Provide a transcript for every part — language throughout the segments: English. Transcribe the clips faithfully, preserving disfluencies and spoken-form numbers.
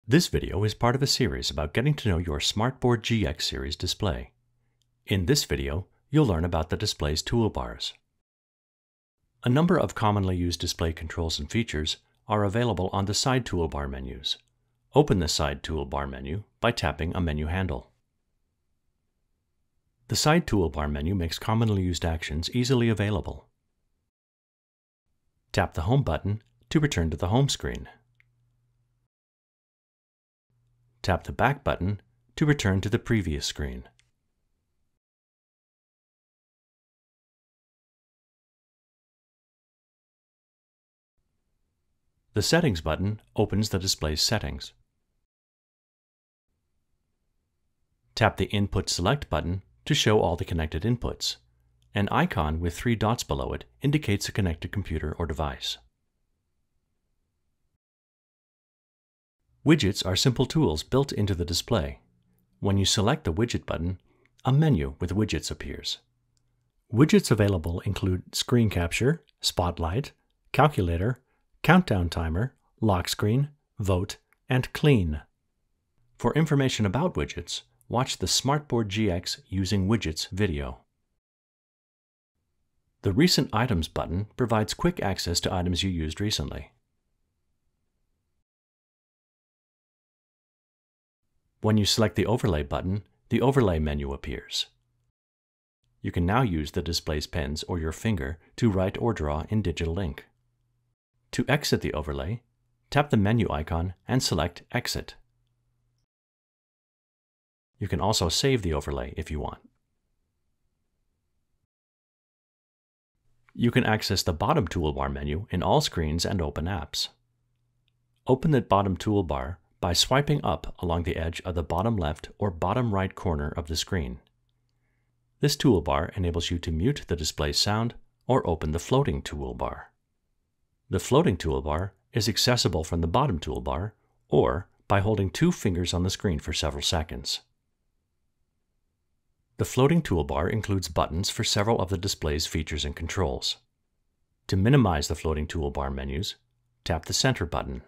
This video is part of a series about getting to know your Smartboard G X series display. In this video, you'll learn about the display's toolbars. A number of commonly used display controls and features are available on the side toolbar menus. Open the side toolbar menu by tapping a menu handle. The side toolbar menu makes commonly used actions easily available. Tap the Home button to return to the home screen. Tap the Back button to return to the previous screen. The Settings button opens the display's settings. Tap the Input Select button to show all the connected inputs. An icon with three dots below it indicates a connected computer or device. Widgets are simple tools built into the display. When you select the Widget button, a menu with widgets appears. Widgets available include Screen Capture, Spotlight, Calculator, Countdown Timer, Lock Screen, Vote, and Clean. For information about widgets, watch the Smartboard G X Using Widgets video. The Recent Items button provides quick access to items you used recently. When you select the Overlay button, the Overlay menu appears. You can now use the display's pens or your finger to write or draw in digital ink. To exit the overlay, tap the menu icon and select Exit. You can also save the overlay if you want. You can access the bottom toolbar menu in all screens and open apps. Open the bottom toolbar by swiping up along the edge of the bottom left or bottom right corner of the screen. This toolbar enables you to mute the display sound or open the floating toolbar. The floating toolbar is accessible from the bottom toolbar or by holding two fingers on the screen for several seconds. The floating toolbar includes buttons for several of the display's features and controls. To minimize the floating toolbar menus, tap the Center button.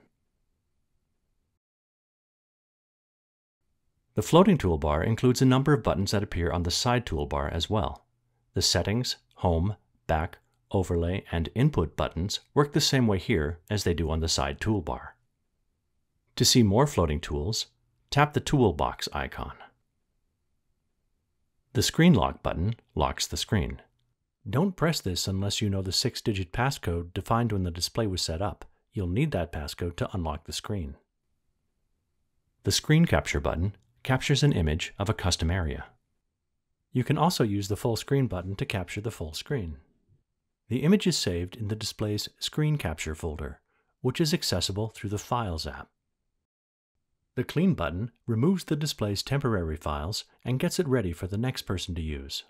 The floating toolbar includes a number of buttons that appear on the side toolbar as well. The Settings, Home, Back, Overlay, and Input buttons work the same way here as they do on the side toolbar. To see more floating tools, tap the Toolbox icon. The Screen Lock button locks the screen. Don't press this unless you know the six-digit passcode defined when the display was set up. You'll need that passcode to unlock the screen. The Screen Capture button captures an image of a custom area. You can also use the Full Screen button to capture the full screen. The image is saved in the display's Screen Capture folder, which is accessible through the Files app. The Clean button removes the display's temporary files and gets it ready for the next person to use.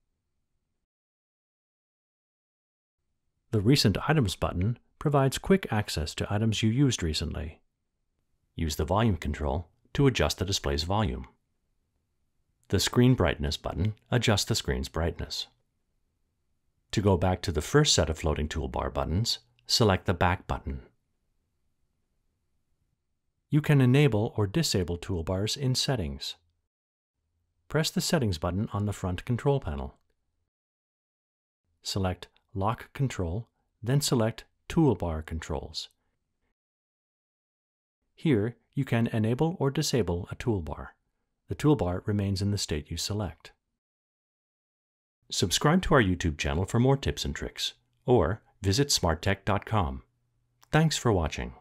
The Recent Items button provides quick access to items you used recently. Use the Volume control to adjust the display's volume. The Screen Brightness button adjusts the screen's brightness. To go back to the first set of floating toolbar buttons, select the Back button. You can enable or disable toolbars in Settings. Press the Settings button on the front control panel. Select Lock Control, then select Toolbar Controls. Here, you can enable or disable a toolbar. The toolbar remains in the state you select. Subscribe to our YouTube channel for more tips and tricks, or visit smart tech dot com. Thanks for watching.